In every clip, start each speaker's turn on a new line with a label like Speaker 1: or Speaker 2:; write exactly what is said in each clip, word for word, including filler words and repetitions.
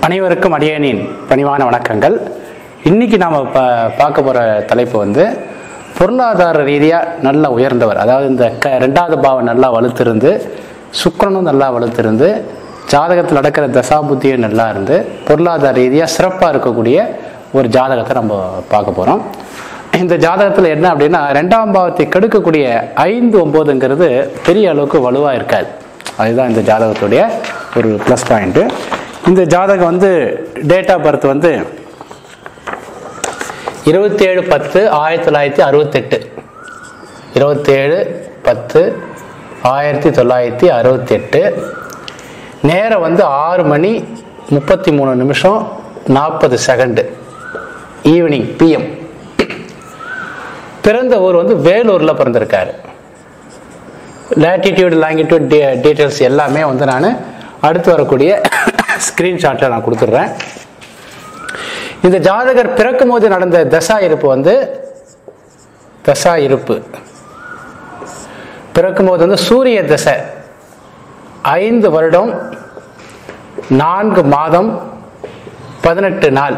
Speaker 1: அனைவருக்கும் அடியேனின் பணிவான வணக்கங்கள். இன்னைக்கு நாம் பா பார்க்க போகிற தலைப்பு வந்து பொருளாதார ரீதியாக நல்லா உயர்ந்தவர், அதாவது இந்த க ரெண்டாவது பாவம் நல்லா வலுத்திருந்து, சுக்கிரனும் நல்லா வலுத்திருந்து, ஜாதகத்தில் நடக்கிற தசாபுத்தியும் நல்லா இருந்து பொருளாதார ரீதியாக சிறப்பாக இருக்கக்கூடிய ஒரு ஜாதகத்தை நம்ம பார்க்க போகிறோம். இந்த ஜாதகத்தில் என்ன அப்படின்னா, ரெண்டாம் பாவத்தை கெடுக்கக்கூடிய ஐந்து ஒம்போதுங்கிறது பெரிய அளவுக்கு வலுவாக இருக்காது. அதுதான் இந்த ஜாதகத்துடைய ஒரு ப்ளஸ் பாயிண்ட்டு. இந்த ஜாதகம் வந்து டேட் ஆஃப் பர்த் வந்து இருபத்தி ஏழு பத்து ஆயிரத்தி தொள்ளாயிரத்தி அறுபத்தெட்டு இருபத்தேழு பத்து ஆயிரத்தி தொள்ளாயிரத்தி அறுபத்தெட்டு நேரம் வந்து ஆறு மணி முப்பத்தி மூணு நிமிஷம் நாற்பது செகண்டு ஈவினிங் பிஎம். பிறந்த ஊர் வந்து வேலூரில் பிறந்திருக்காரு. லேட்டிடியூட் லாங்கிடியூட் டீ டீட்டெயில்ஸ் எல்லாமே வந்து நான் அடுத்து வரக்கூடிய ஸ்க்ரீன்ஷாட்டில் நான் கொடுத்துட்றேன். இந்த ஜாதகர் பிறக்கும் போது நடந்த தசா இருப்பு வந்து தசா இருப்பு பிறக்கும் போது வந்து சூரிய தசை ஐந்து வருடம் நான்கு மாதம் பதினெட்டு நாள்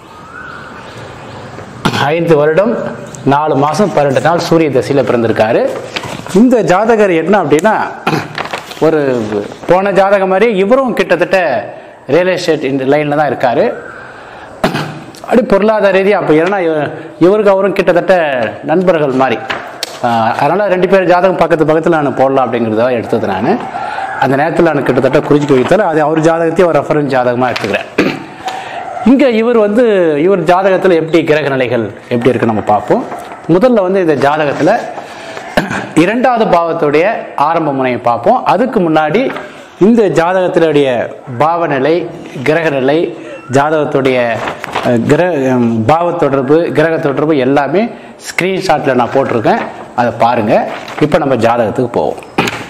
Speaker 1: ஐந்து வருடம் நாலு மாதம் பதினெட்டு நாள் சூரிய தசையில் பிறந்திருக்காரு. இந்த ஜாதகர் என்ன அப்படின்னா, ஒரு போன ஜாதகம் மாதிரி இவரும் கிட்டத்தட்ட ரியல் எஸ்டேட் இந்த லைனில் தான் இருக்கார். அப்படி பொருளாதார ரீதியாக அப்போ ஏன்னா இவருக்கு அவரும் கிட்டத்தட்ட நண்பர்கள் மாதிரி. அதனால் ரெண்டு பேர் ஜாதகம் பக்கத்து பக்கத்தில் நான் போடலாம் அப்படிங்கிறத எடுத்தது. நான் அந்த நேரத்தில் நான் கிட்டத்தட்ட குறிச்சு வைத்தால் அது அவர் ஜாதகத்தையும் ஒரு ரெஃபரன்ஸ் ஜாதகமாக எடுத்துக்கிறேன். இங்கே இவர் வந்து இவர் ஜாதகத்தில் எப்படி கிரக நிலைகள் எப்படி இருக்குன்னு நம்ம பார்ப்போம். முதல்ல வந்து இந்த ஜாதகத்தில் இரண்டாவது பாவத்துடைய ஆரம்ப முனையை பார்ப்போம். அதுக்கு முன்னாடி இந்த ஜாதகத்தினுடைய பாவநிலை, கிரக நிலை, ஜாதகத்துடைய கிரக பாவ தொடர்பு, கிரக தொடர்பு எல்லாமே ஸ்க்ரீன்ஷாட்டில் நான் போட்டிருக்கேன், அதை பாருங்கள். இப்போ நம்ம ஜாதகத்துக்கு போவோம்.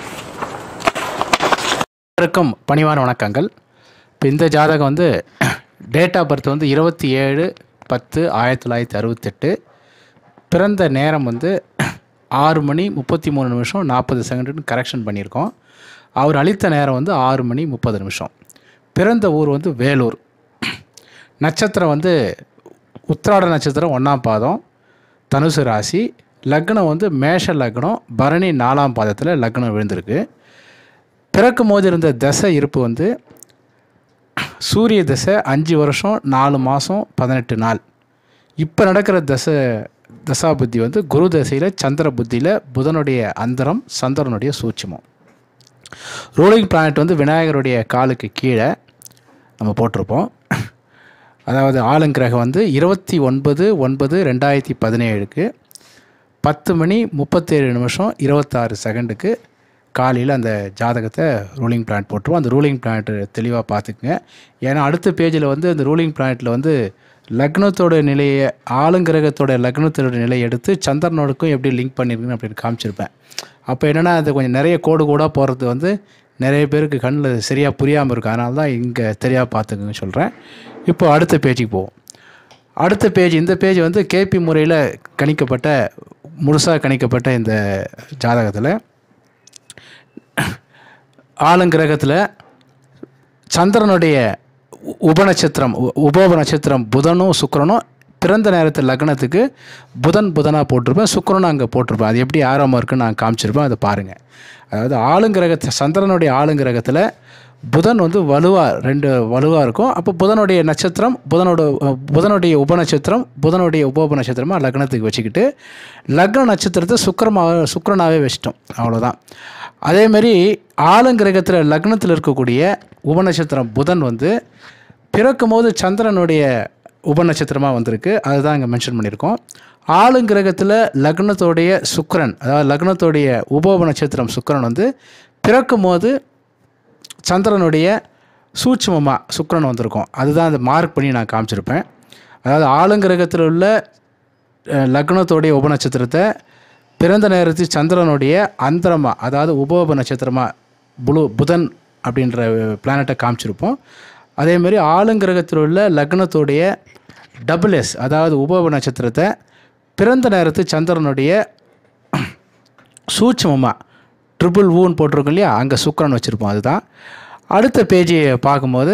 Speaker 1: இருக்கும் பணிவான வணக்கங்கள். இப்போ இந்த ஜாதகம் வந்து டேட் ஆஃப் பர்த் வந்து இருபத்தி ஏழு பத்து ஆயிரத்தி தொள்ளாயிரத்தி அறுபத்தெட்டு, பிறந்த நேரம் வந்து ஆறு மணி முப்பத்தி மூணு நிமிஷம் நாற்பது செகண்டுன்னு கரெக்ஷன் பண்ணியிருக்கோம். அவர் அளித்த நேரம் வந்து ஆறு மணி முப்பது நிமிஷம். பிறந்த ஊர் வந்து வேலூர். நட்சத்திரம் வந்து உத்திராட நட்சத்திரம் ஒன்றாம் பாதம், தனுசு ராசி. லக்னம் வந்து மேஷ லக்னம், பரணி நாலாம் பாதத்தில் லக்னம் விழுந்திருக்கு. பிறக்கும் போது இருந்த தசை இருப்பு வந்து சூரிய தசை அஞ்சு வருஷம் நாலு மாதம் பதினெட்டு நாள். இப்போ நடக்கிற தசை தசா புத்தி வந்து குரு தசையில் சந்திர புத்தியில் புதனுடைய அந்தரம், சந்திரனுடைய சூட்சமம். ரூலிங் பிளானட் வந்து விநாயகருடைய காலுக்கு கீழே நம்ம போட்டிருப்போம். அதாவது ஆளுங்கிரகம் வந்து இருபத்தி ஒன்பது ஒன்பது ரெண்டாயிரத்தி பதினேழுக்கு பத்து மணி முப்பத்தேழு நிமிஷம் இருபத்தாறு செகண்டுக்கு காலையில் அந்த ஜாதகத்தை ரூலிங் பிளானட் போட்டுருவோம். அந்த ரூலிங் பிளானட் தெளிவாக பார்த்துக்குங்க. ஏன்னா அடுத்த பேஜில் வந்து அந்த ரூலிங் பிளானட்டில் வந்து லக்னத்தோட நிலையை, ஆளுங்கிரகத்தோட லக்னத்தோட நிலையை எடுத்து சந்திரனோடுக்கும் எப்படி லிங்க் பண்ணியிருக்குன்னு அப்படின்னு காமிச்சிருப்பேன். அப்போ என்னென்னா அது கொஞ்சம் நிறைய கோடு கூடாக போகிறது வந்து நிறைய பேருக்கு கண்ணில் சரியாக புரியாமல் இருக்கும். அதனால தான் இங்கே தெரியாமல் பார்த்துக்குன்னு சொல்கிறேன். இப்போ அடுத்த பேஜுக்கு போவோம். அடுத்த பேஜ், இந்த பேஜ் வந்து கேபி முறையில் கணிக்கப்பட்ட, முழுசாக கணிக்கப்பட்ட இந்த ஜாதகத்தில் ஆளுங்கிரகத்தில் சந்திரனுடைய உபநட்சத்திரம் உபோப நட்சத்திரம் புதனும் சுக்கிரனும் பிறந்த நேரத்தில் லக்னத்துக்கு புதன் புதனாக போட்டிருப்பேன், சுக்கிரனும் அங்கே போட்டிருப்பேன். அது எப்படி ஆரம்பம் இருக்குன்னு நான் காமிச்சிருப்பேன், அதை பாருங்கள். அதாவது ஆளுங்கிரகத்தை சந்திரனுடைய ஆளுங்கிரகத்தில் புதன் வந்து வலுவாக ரெண்டு வலுவாக இருக்கும். அப்போ புதனுடைய நட்சத்திரம் புதனோட புதனுடைய உபநட்சத்திரம் புதனுடைய உபோப நட்சத்திரமாக லக்னத்துக்கு வச்சுக்கிட்டு லக்ன நட்சத்திரத்தை சுக்கிரமாக சுக்கிரனாகவே வச்சிட்டோம், அவ்வளோதான். அதேமாரி ஆளுங்கிரகத்தில் லக்னத்தில் இருக்கக்கூடிய உபநட்சத்திரம் புதன் வந்து பிறக்கும் போது சந்திரனுடைய உபநட்சத்திரமாக வந்திருக்கு, அதுதான் இங்கே மென்ஷன் பண்ணியிருக்கோம். ஆளுங்கிரகத்தில் லக்னத்தோடைய சுக்கிரன், அதாவது லக்னத்தோடைய உபோப நட்சத்திரம் சுக்கிரன் வந்து பிறக்கும் போது சந்திரனுடைய சூட்சமமாக சுக்கிரன் வந்திருக்கும், அதுதான் அந்த மார்க் பண்ணி நான் காமிச்சிருப்பேன். அதாவது ஆளுங்கிரகத்தில் உள்ள லக்னத்தோடைய உபநட்சத்திரத்தை பிறந்த நேரத்தில் சந்திரனுடைய அந்தரமாக, அதாவது உபோப நட்சத்திரமாக புளு புதன் அப்படின்ற பிளானட்டை காமிச்சிருப்போம். அதேமாதிரி ஆளுங்கிரகத்தில் உள்ள லக்னத்துடைய டபுள் எஸ், அதாவது உபோப நட்சத்திரத்தை பிறந்த நேரத்தில் சந்திரனுடைய சூட்சமமாக ட்ரிபிள் ஊன்னு போட்டிருக்கோம் இல்லையா, அங்கே சுக்கிரன் வச்சுருப்போம். அதுதான் அடுத்த பேஜை பார்க்கும்போது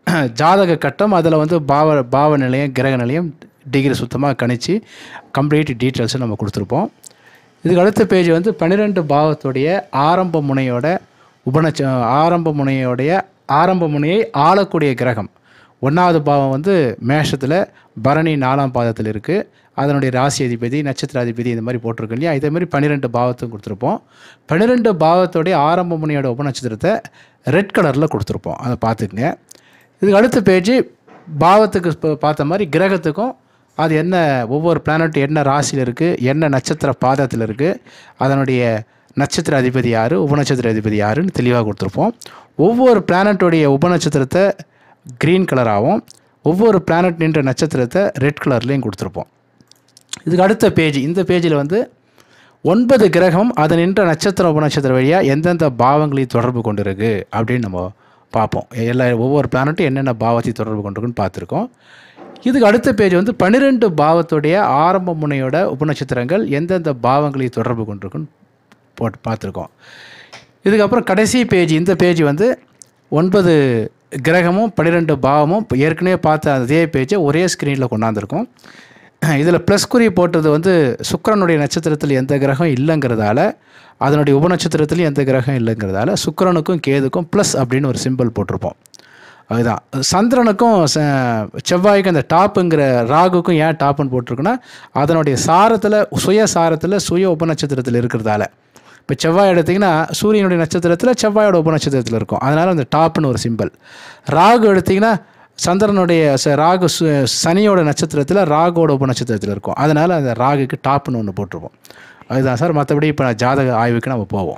Speaker 1: ஜாதக கட்டம், அதில் வந்து பாவ பாவ நிலையம் கிரக நிலையம் டிகிரி சுத்தமாக கணிச்சு கம்ப்ளீட் டீட்டெயில்ஸை நம்ம கொடுத்துருப்போம். இதுக்கு அடுத்த பேஜ் வந்து பன்னிரெண்டு பாவத்துடைய ஆரம்ப முனையோட உபநட்ச ஆரம்ப முனையோடைய ஆரம்ப முனையை ஆளக்கூடிய கிரகம். ஒன்றாவது பாவம் வந்து மேஷத்தில் பரணி நாலாம் பாதத்தில் இருக்குது. அதனுடைய ராசி அதிபதி நட்சத்திர அதிபதி இந்த மாதிரி போட்டிருக்கு இல்லையா. இதே மாதிரி பன்னிரெண்டு பாவத்தும் கொடுத்துருப்போம். பன்னிரெண்டு பாவத்துடைய ஆரம்ப முனையோட உபநட்சத்திரத்தை ரெட் கலரில் கொடுத்துருப்போம். அதை பார்த்துக்குங்க. இதுக்கு அடுத்த பேஜ் பாவத்துக்கு இப்போ பார்த்த மாதிரி கிரகத்துக்கும் அது என்ன ஒவ்வொரு பிளானட் என்ன ராசியில் இருக்குது, என்ன நட்சத்திர பாதத்தில் இருக்குது, அதனுடைய நட்சத்திர அதிபதி யார், உபநட்சத்திர அதிபதி யாருன்னு தெளிவாக கொடுத்துருப்போம். ஒவ்வொரு பிளானட்டுடைய உபநட்சத்திரத்தை க்ரீன் கலராகவும் ஒவ்வொரு பிளானட் நின்ற நட்சத்திரத்தை ரெட் கலர்லேயும் கொடுத்துருப்போம். இதுக்கு அடுத்த பேஜ் இந்த பேஜில் வந்து ஒன்பது கிரகம் அதை நின்ற நட்சத்திர உபநட்சத்திர வழியாக எந்தெந்த பாவங்களை தொடர்பு கொண்டிருக்கு அப்படின்னு நம்ம பார்ப்போம். எல்லா ஒவ்வொரு பிளானட்டும் என்னென்ன பாவத்தை தொடர்பு கொண்டிருக்குன்னு பார்த்துருக்கோம். இதுக்கு அடுத்த பேஜ் வந்து பன்னிரெண்டு பாவத்துடைய ஆரம்ப முனையோட உபநட்சத்திரங்கள் எந்தெந்த பாவங்களை தொடர்பு கொண்டிருக்குன்னு போட்டு பார்த்துருக்கோம். இதுக்கப்புறம் கடைசி பேஜ் இந்த பேஜ் வந்து ஒன்பது கிரகமும் பன்னிரெண்டு பாவமும் ஏற்கனவே பார்த்த அதே பேஜை ஒரே ஸ்க்ரீனில் கொண்டாந்துருக்கோம். இதில் ப்ளஸ் குறி போட்டது வந்து சுக்கிரனுடைய நட்சத்திரத்தில் எந்த கிரகம் இல்லைங்கிறதால, அதனுடைய உபநட்சத்திரத்துலையும் எந்த கிரகம் இல்லைங்கிறதால சுக்கிரனுக்கும் கேதுக்கும் ப்ளஸ் அப்படின்னு ஒரு சிம்பிள் போட்டிருப்போம். அதுதான் சந்திரனுக்கும் செவ்வாய்க்கும் அந்த டாப்புங்கிற ராகுக்கும் ஏன் டாப்புன்னு போட்டிருக்குன்னா அதனுடைய சாரத்தில் சுய சாரத்தில் சுய உபநட்சத்திரத்தில் இருக்கிறதால. இப்போ செவ்வாய் எடுத்திங்கன்னா சூரியனுடைய நட்சத்திரத்தில் செவ்வாயோட உபநட்சத்திரத்தில் இருக்கும், அதனால் அந்த டாப்புன்னு ஒரு சிம்பிள். ராகு எடுத்திங்கன்னா சந்திரனுடைய ராகு சனியோட நட்சத்திரத்தில் ராகுவோட உபநட்சத்திரத்தில் இருக்கும், அதனால் அந்த ராகுக்கு டாப்புன்னு ஒன்று போட்டிருப்போம். அதுதான் சார். மற்றபடி இப்போ ஜாதக ஆய்வுக்கு நம்ம போவோம்.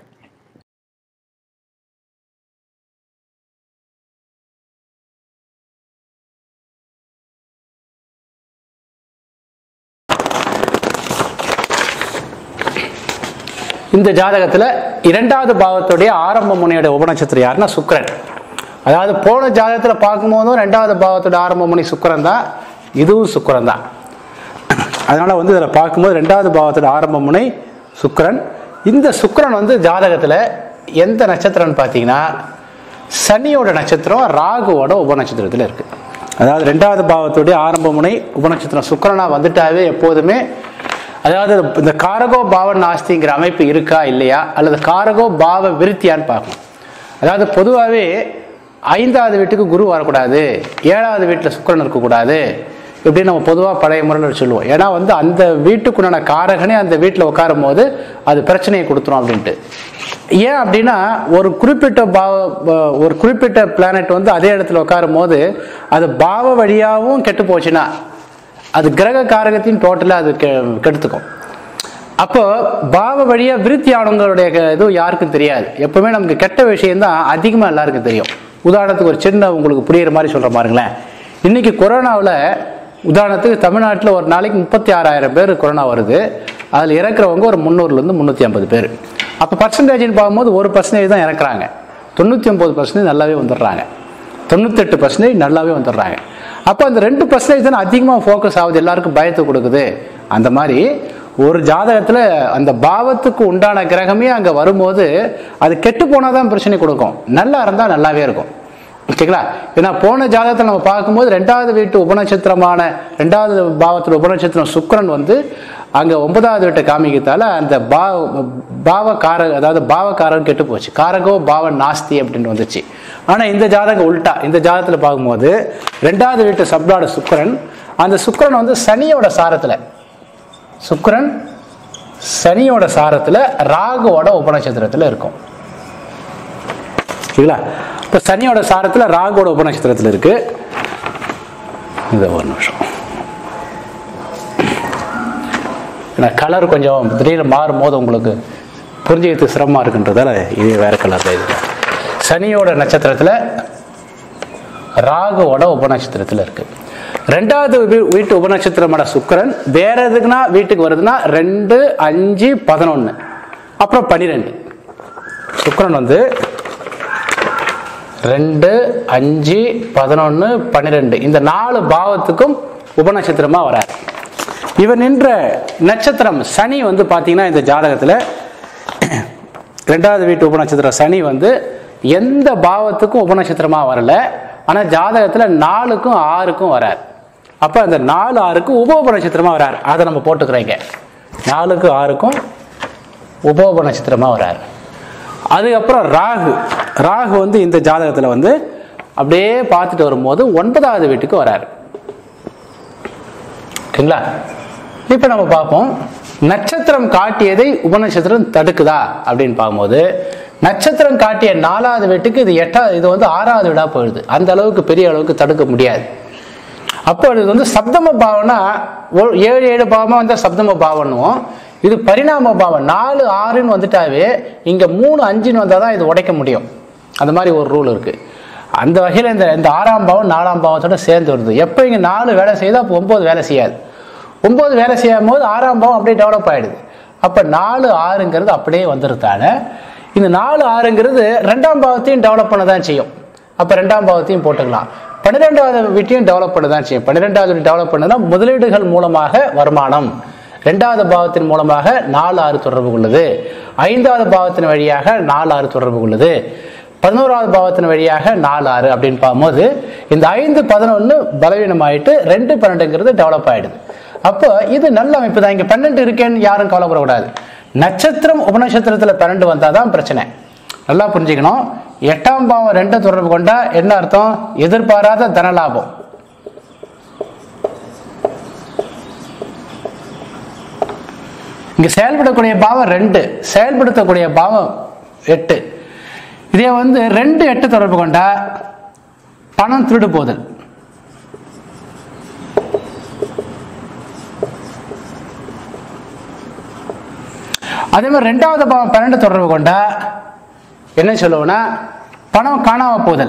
Speaker 1: இந்த ஜாதகத்தில் இரண்டாவது பாவத்துடைய ஆரம்ப முனையோட உபநட்சத்திரம் யாருன்னா சுக்கிரன். அதாவது போன ஜாதகத்தில் பார்க்கும்போதும் ரெண்டாவது பாவத்தோட ஆரம்ப முனை சுக்கிரன் தான், இதுவும் சுக்கிரன் தான். அதனால் வந்து இதில் பார்க்கும்போது ரெண்டாவது பாவத்தோட ஆரம்ப முனை சுக்கிரன். இந்த சுக்கிரன் வந்து ஜாதகத்தில் எந்த நட்சத்திரம்னு பார்த்தீங்கன்னா சனியோட நட்சத்திரம் ராகுவோட உபநட்சத்திரத்தில் இருக்குது. அதாவது ரெண்டாவது பாவத்துடைய ஆரம்ப முனை உபநட்சத்திரம் சுக்கிரனாக வந்துட்டாவே எப்போதுமே அதாவது இந்த காரகோ பாவ நாஸ்திங்கிற அமைப்பு இருக்கா இல்லையா, அல்லது காரகோ பாவ விருத்தியான்னு பார்க்கணும். அதாவது பொதுவாகவே ஐந்தாவது வீட்டுக்கு குரு வரக்கூடாது, ஏழாவது வீட்டில் சுக்கிரன் இருக்கக்கூடாது இப்படின்னு நம்ம பொதுவாக பழைய முறையில் சொல்லுவோம். ஏன்னா வந்து அந்த வீட்டுக்குண்டான காரகனே அந்த வீட்டில் உட்காரும் போது அது பிரச்சனையை கொடுத்துரும் அப்படின்ட்டு. ஏன் அப்படின்னா ஒரு குறிப்பிட்ட பாவ ஒரு குறிப்பிட்ட பிளானட் வந்து அதே இடத்துல உட்காரும் போது அது பாவ வழியாகவும் கெட்டு போச்சுன்னா அது கிரக காரகத்தையும் டோட்டலாக அது கெ கெடுத்துக்கும். அப்போ பாவ வழியாக விருத்தி ஆனவங்களுடைய இதுவும் யாருக்கும் தெரியாது. எப்பவுமே நமக்கு கெட்ட விஷயம்தான் அதிகமாக எல்லாருக்கும் தெரியும். உதாரணத்துக்கு ஒரு சின்ன உங்களுக்கு புரியுற மாதிரி சொல்கிற பாருங்களேன். இன்றைக்கி கொரோனாவில் உதாரணத்துக்கு தமிழ்நாட்டில் ஒரு நாளைக்கு முப்பத்தி ஆறாயிரம் பேர் கொரோனா வருது. அதில் இறக்குறவங்க ஒரு முந்நூறுலேருந்து முந்நூற்றி ஐம்பது பேர். அப்போ பர்சன்டேஜ்னு பார்க்கும்போது ஒரு பர்சன்டேஜ் தான் இறக்குறாங்க, தொண்ணூற்றி ஒம்பது பர்சன்டேஜ் நல்லாவே வந்துடுறாங்க, தொண்ணூத்தெட்டு பர்சன்டேஜ் நல்லாவே வந்துடுறாங்க. அப்போ அந்த ரெண்டு பர்சன்டேஜ் தான் அதிகமாக ஃபோக்கஸ் ஆகுது, எல்லாருக்கும் பயத்தை கொடுக்குது. அந்த மாதிரி ஒரு ஜாதகத்தில் அந்த பாவத்துக்கு உண்டான கிரகமே அங்கே வரும்போது அது கெட்டு போனால் தான் பிரச்சனை கொடுக்கும், நல்லா இருந்தால் நல்லாவே இருக்கும். ஓகேங்களா? ஏன்னா போன ஜாதகத்தில் நம்ம பார்க்கும்போது ரெண்டாவது வீட்டு உபநட்சத்திரமான ரெண்டாவது பாவத்தில் உபநட்சத்திரம் சுக்கிரன் வந்து அங்கே ஒன்பதாவது வீட்டை காமிக்கிறதால அந்த பாவ பாவக்கார அதாவது பாவக்காரன் கெட்டு போச்சு, காரகோ பாவ நாஸ்தி அப்படின்னு வந்துச்சு. ஆனால் இந்த ஜாதகம் உல்ட்டா. இந்த ஜாதகத்தில் பார்க்கும்போது ரெண்டாவது வீட்டு சப்ளாட சுக்கிரன், அந்த சுக்கிரன் வந்து சனியோட சாரத்தில் சுக்கிரன் சனியோட சாரத்தில் ராகுவோட உபநட்சத்திரத்தில் இருக்கும். சரிங்களா? இப்போ சனியோட சாரத்தில் ராகுவோட உபநட்சத்திரத்தில் இருக்கு. இந்த ஒரு நிமிஷம், கலர் கொஞ்சம் திடீர்னு மாறும் போது உங்களுக்கு புரிஞ்சுக்கிறதுக்கு சிரமமாக இருக்குன்றதால இது வேற கலர் தான். இது சனியோட நட்சத்திரத்தில் ராகுவோட உபநட்சத்திரத்தில் இருக்கு. ரெண்டாவது வீட்டு உபநட்சத்திரமான சுக்கிரன் வேற எதுக்குன்னா வீட்டுக்கு வருதுன்னா ரெண்டு அஞ்சு பதினொன்று அப்புறம் பன்னிரெண்டு. சுக்கிரன் வந்து ரெண்டு அஞ்சு பதினொன்று பன்னிரெண்டு இந்த நாலு பாவத்துக்கும் உபநட்சத்திரமா வராது. இவர் நின்ற நட்சத்திரம் சனி வந்து பார்த்தீங்கன்னா இந்த ஜாதகத்தில் ரெண்டாவது வீட்டு உபநட்சத்திரம் சனி வந்து எந்த பாவத்துக்கும் உபநட்சத்திரமா வரல, ஆனால் ஜாதகத்தில் நாலுக்கும் ஆறுக்கும் வரார். அப்போ அந்த நாலு ஆறுக்கு உபோப நட்சத்திரமாக வரார். அதை நம்ம போட்டுக்கிறோங்க. நாலுக்கு ஆறுக்கும் உபோப நட்சத்திரமாக வரார். அதுக்கப்புறம் ராகு ராகு வந்து இந்த ஜாதகத்தில் வந்து அப்படியே பார்த்துட்டு வரும்போது ஒன்பதாவது வீட்டுக்கு வராரு. ஓகேங்களா? இப்போ நம்ம பார்ப்போம், நட்சத்திரம் காட்டியதை உபநட்சத்திரம் தடுக்குதா அப்படின்னு பார்க்கும்போது, நட்சத்திரம் காட்டிய நாலாவது வீட்டுக்கு இது எட்டாவது இது வந்து ஆறாவது வீடாக போயிடுது. அந்த அளவுக்கு பெரிய அளவுக்கு தடுக்க முடியாது. அப்போ இது வந்து சப்தம பாவம்னா ஏழு ஏழு பாவமாக வந்தால் சப்தம பாவம்னுவோம். இது பரிணாம பாவம். நாலு ஆறுன்னு வந்துட்டாவே இங்கே மூணு அஞ்சுன்னு வந்தால் தான் இது உடைக்க முடியும். அந்த மாதிரி ஒரு ரூல் இருக்குது. அந்த வகையில் இந்த இந்த ஆறாம் பாவம் நாலாம் பாவத்தோட சேர்ந்து வருது. எப்போ இங்கே நாலு வேலை செய்யுதோ அப்போ ஒம்பது வேலை செய்யாது. ஒம்பது வேலை செய்யும் போது ஆறாம் பாவம் அப்படியே டெவலப் ஆகிடுது. அப்போ நாலு ஆறுங்கிறது அப்படியே வந்துருதால இந்த நாலு ஆறுங்கிறது ரெண்டாம் பாவத்தையும் டெவலப் பண்ண தான் செய்யும். அப்போ ரெண்டாம் பாவத்தையும் போட்டுக்கலாம். பன்னிரெண்டாவது வீட்டையும் டெவலப் பண்ண தான் செய்யும். பன்னிரெண்டாவது டெவலப் பண்ணதுனா முதலீடுகள் மூலமாக வருமானம். ரெண்டாவது பாவத்தின் மூலமாக நாலு ஆறு தொடர்பு கொள்ளுது. ஐந்தாவது பாவத்தின் வழியாக நாலு ஆறு தொடர்பு கொள்ளுது. பதினோராவது பாவத்தின் வழியாக நாலு ஆறு அப்படின்னு பார்க்கும்போது இந்த ஐந்து பதினொன்று பலவீனமாயிட்டு ரெண்டு பன்னெண்டுங்கிறது டெவலப் ஆகிடுது. அப்போ இது நல்ல அமைப்பு தான். இங்கே பன்னெண்டு இருக்கேன்னு யாரும் கவலைப்படக்கூடாது. நட்சத்திரம் உபநட்சத்திரத்தில் பன்னெண்டு வந்தால் தான் பிரச்சனை. நல்லா புரிஞ்சுக்கணும். எட்டாம் பாவம் ரெண்டு தொடர்பு கொண்டா என்ன அர்த்தம்? எதிர்பாராத தனலாபம். இங்க செயல்படக்கூடிய பாவம் ரெண்டு, செயல்படுத்தக்கூடிய பாவம் எட்டு. இதே வந்து ரெண்டு எட்டு தொடர்பு கொண்டா பணம் திருடு போதல். அதே மாதிரி ரெண்டாவது பாவம் பன்னெண்டு தொடர்பு கொண்டா என்ன சொல்லுவோம்னா பணம் காணாம போதல்.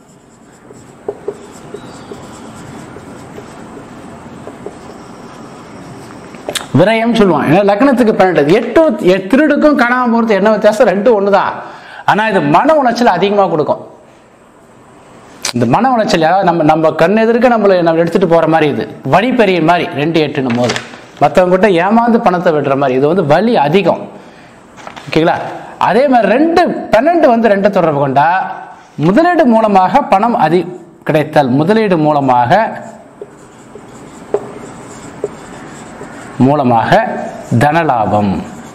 Speaker 1: விரயம் சொல்லுவான். ஏன்னா லக்னத்துக்கு பன்னெண்டு எட்டு திருடுக்கும் காணாம போறது என்ன வித்தியாசம்? ரெண்டு ஒண்ணுதான். ஆனா இது மன உளைச்சல் அதிகமா கொடுக்கும். இந்த மன உளைச்சல் நம்ம நம்ம கண் எதிர்க்க நம்மள நம்ம எடுத்துட்டு போற மாதிரி, இது வழி பெரிய மாதிரி ரெண்டு எட்டுன்னும் போது மற்றவங்க கிட்ட ஏமாந்து பணத்தை விடுற மாதிரி, இது வந்து வலி அதிகம். ஓகேங்களா? அதே மாதிரி ரெண்டு பன்னெண்டு வந்து ரெண்டு தொடர்பு கொண்டா முதலீடு மூலமாக பணம் அதி கிடைத்தல். முதலீடு மூலமாக மூலமாக தனலாபம்.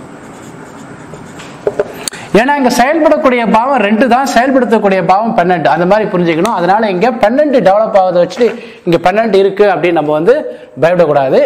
Speaker 1: ஏன்னா இங்க செயல்படக்கூடிய பாவம் ரெண்டு தான், செயல்படுத்தக்கூடிய பாவம் பன்னெண்டு. அந்த மாதிரி புரிஞ்சுக்கணும். அதனால இங்க பன்னெண்டு டெவலப் ஆகுதை வச்சுட்டு இங்க பன்னெண்டு இருக்கு அப்படின்னு நம்ம வந்து பயப்படக்கூடாது.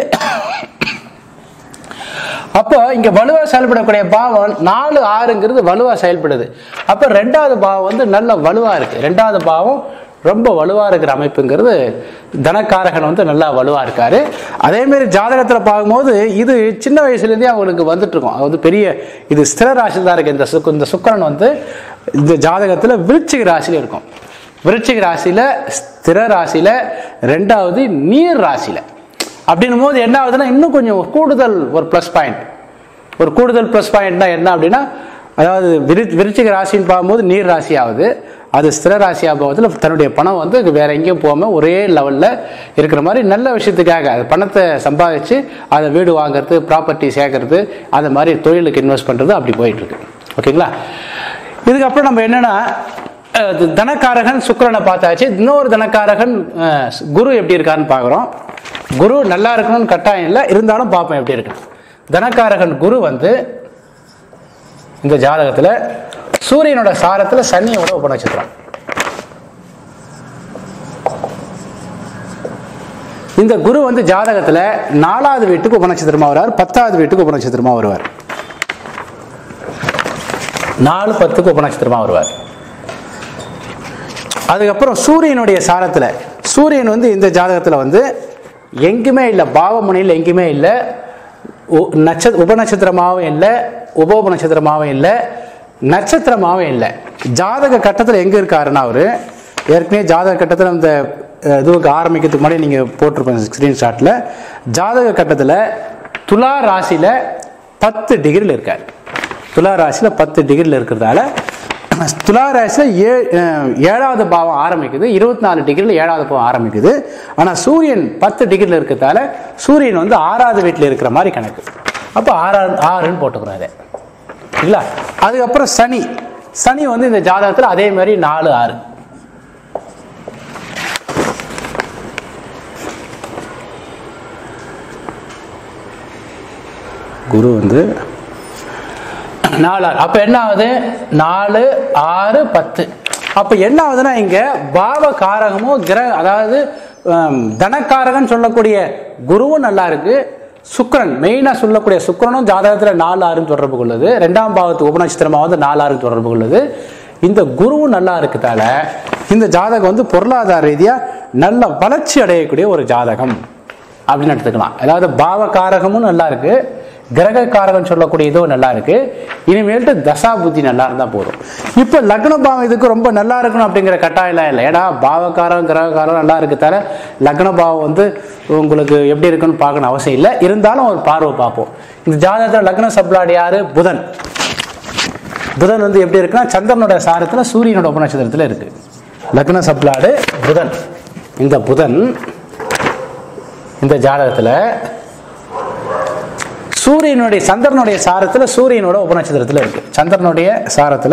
Speaker 1: அப்போ இங்க வலுவா செயல்படக்கூடிய பாவம் நாலு ஆறுங்கிறது வலுவா செயல்படுது. அப்ப ரெண்டாவது பாவம் வந்து நல்ல வலுவா இருக்கு. ரெண்டாவது பாவம் ரொம்ப வலுவா இருக்கிற அமைப்புங்கிறது தனக்காரகன் வந்து நல்லா வலுவா இருக்காரு. அதே மாதிரி ஜாதகத்துல பார்க்கும்போது இது சின்ன வயசுல இருந்தே அவங்களுக்கு வந்துட்டு இருக்கும். அது வந்து பெரிய இது ஸ்திர ராசியில் தான் இருக்கு. இந்த சுக் இந்த சுக்கரன் வந்து இந்த ஜாதகத்துல விருச்சிக ராசியில இருக்கும். விருச்சிக ராசியில ஸ்திர ராசியில ரெண்டாவது நீர் ராசியில அப்படின்னும் போது என்ன ஆகுதுன்னா இன்னும் கொஞ்சம் கூடுதல் ஒரு பிளஸ் பாயிண்ட். ஒரு கூடுதல் பிளஸ் பாயிண்ட்னா என்ன அப்படின்னா, அதாவது விரு விருச்சிக ராசின்னு பார்க்கும்போது நீர் ராசி ஆகுது. அது ஸ்திர ராசியாக போவதில் தன்னுடைய பணம் வந்து வேற எங்கேயும் போகாமல் ஒரே லெவலில் இருக்கிற மாதிரி நல்ல விஷயத்துக்காக அது பணத்தை சம்பாதிச்சு அதை வீடு வாங்குறது, ப்ராப்பர்ட்டி சேர்க்கறது, அது மாதிரி தொழிலுக்கு இன்வெஸ்ட் பண்ணுறது அப்படி போயிட்டு இருக்கு. ஓகேங்களா? இதுக்கப்புறம் நம்ம என்னன்னா தனக்காரகன் சுக்கிரனை பார்த்தாச்சு. இன்னொரு தனக்காரகன் குரு எப்படி இருக்காருன்னு பார்க்குறோம். குரு நல்லா இருக்கணும்னு கட்டாயம் இல்லை, இருந்தாலும் பார்ப்போம் எப்படி இருக்கு. தனக்காரகன் குரு வந்து இந்த ஜாதகத்தில் சூரியனோட சாரத்தில் சனியோட உபநட்சத்திரம். இந்த குரு வந்து ஜாதகத்தில் நாலாவது வீட்டுக்கு உபநட்சத்திரமா வருவார், பத்தாவது வீட்டுக்கு உபநட்சத்திரமா வருவார். நாலு பத்துக்கு உபநட்சத்திரமா வருவார். அதுக்கப்புறம் சூரியனுடைய சாரத்தில் சூரியன் வந்து இந்த ஜாதகத்தில் வந்து எங்குமே இல்லை, பாவமுனையில் எங்குமே இல்லை, நட்ச உபநட்சத்திரமாகவும் இல்லை, உபோப நட்சத்திரமாகவும் இல்லை, நட்சத்திரமாகவும் இல்லை. ஜாதக கட்டத்தில் எங்கே இருக்காருன்னா அவர் ஏற்கனவே ஜாதக கட்டத்தில் இந்த இதுவுக்கு ஆரம்பிக்கிறதுக்கு முன்னாடி நீங்கள் போட்டிருப்பேன் ஸ்க்ரீன்ஷாட்டில். ஜாதக கட்டத்தில் துலா ராசியில் பத்து டிகிரியில் இருக்கார். துலா ராசியில் பத்து டிகிரியில் இருக்கிறதால துலா ராசியில் ஏ ஏழாவது பாவம் ஆரம்பிக்குது. இருபத்தி நாலு டிகிரியில் ஏழாவது பாவம் ஆரம்பிக்குது. ஆனால் சூரியன் பத்து டிகிரியில் இருக்கிறதால சூரியன் வந்து ஆறாவது வீட்டில் இருக்கிற மாதிரி கணக்கு. அப்போ ஆறாறு ஆறுன்னு போட்டுக்கிறாரு இல்லைங்களா? அதுக்கப்புறம் சனி சனி வந்து இந்த ஜாதகத்தில் அதே மாதிரி நாலு ஆறு குரு வந்து நாலு ஆறு. அப்போ என்ன ஆகுது? நாலு ஆறு பத்து. அப்போ என்ன ஆகுதுன்னா இங்கே பாவ காரகமும் கிரக, அதாவது தனக்காரகன்னு சொல்லக்கூடிய குருவும் நல்லா இருக்கு. சுக்கிரன் மெயினாக சொல்லக்கூடிய சுக்கிரனும் ஜாதகத்தில் நாலு ஆறுன்னு தொடர்பு கொள்ளுது. ரெண்டாம் பாவத்துக்கு உபநட்சத்திரமாக வந்து நாலு ஆறுக்கு தொடர்பு கொள்ளுது. இந்த குருவும் நல்லா இருக்குதால இந்த ஜாதகம் வந்து பொருளாதார ரீதியாக நல்ல வளர்ச்சி அடையக்கூடிய ஒரு ஜாதகம் அப்படின்னு எடுத்துக்கலாம். அதாவது பாவ காரகமும் நல்லா இருக்கு, கிரக காரகம் சொல்லக்கூடிய இதுவும் நல்லா இருக்கு. இனிமேல்ட்டு தசா புத்தி நல்லா இருந்தா போதும். இப்ப லக்ன பாவம் இதுக்கு ரொம்ப நல்லா இருக்கணும் அப்படிங்கிற கட்டாயம் இல்லை. ஏன்னா பாவகாரம் கிரகக்காரம் நல்லா இருக்கு தர லக்ன பாவம் வந்து உங்களுக்கு எப்படி இருக்குன்னு பார்க்கணும் அவசியம் இல்லை. இருந்தாலும் ஒரு பார்வை பார்ப்போம். இந்த ஜாதகத்தில் லக்ன சப்ளாட் யாரு? புதன். புதன் வந்து எப்படி இருக்குன்னா சந்திரனுடைய சாரத்துல சூரியனோட உபநட்சத்திரத்துல இருக்கு. லக்ன சப்ளாடு புதன். இந்த புதன் இந்த ஜாதகத்துல சூரியனுடைய சந்திரனுடைய சாரத்துல சூரியனோட உபநட்சத்திரத்துல இருக்கு. சந்திரனுடைய சாரத்துல